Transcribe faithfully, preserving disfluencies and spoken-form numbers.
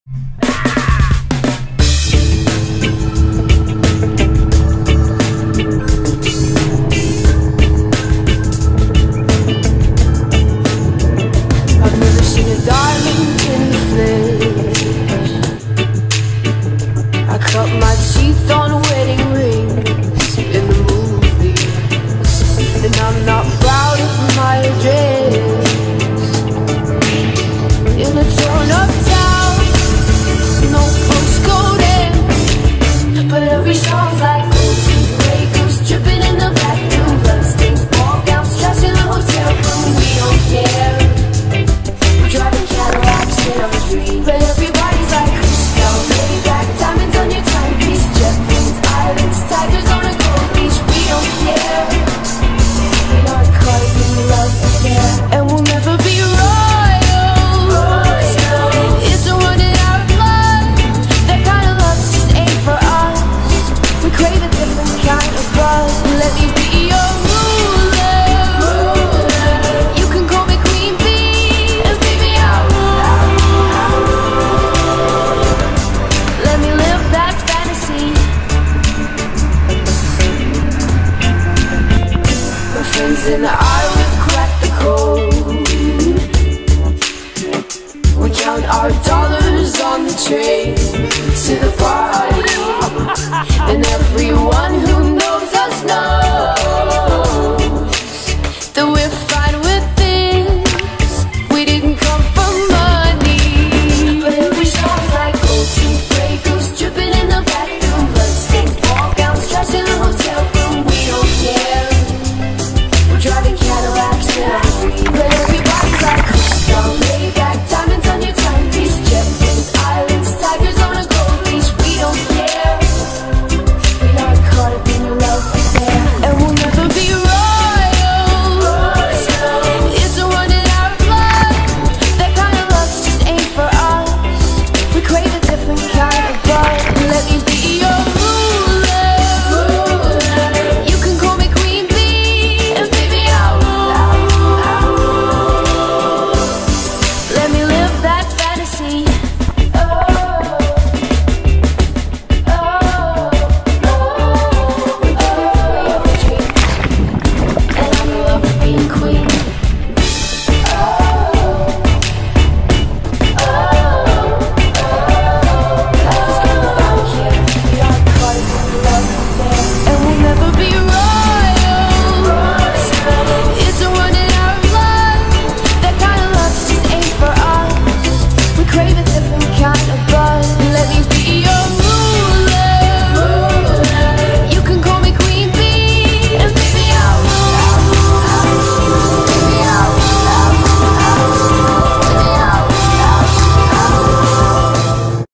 I've never seen a diamond in the flesh. I cut my teeth on wedding rings in the movies, and I'm not proud of my address. In a torn up town, no postcode in, but every song's like gold teeth breakers dripping in the bathroom, bloodstains, ball gowns, trash in the hotel room. We don't care. We're driving Cadillacs in our dreams, but everybody's like crystal, laid back, diamonds on your timepiece, jet planes, islands, tigers on a gold beach. We don't care. We aren't caught in love affair, and we'll never be royal. It's a running out of blood. That kind of love just ain't for us. We crave a different kind of love. Let me be your ruler. You can call me Queen Bee, and baby I'll rule. Let me live that fantasy. My friends and I, we've cracked the code. We count our dollars on the train to the party, and everyone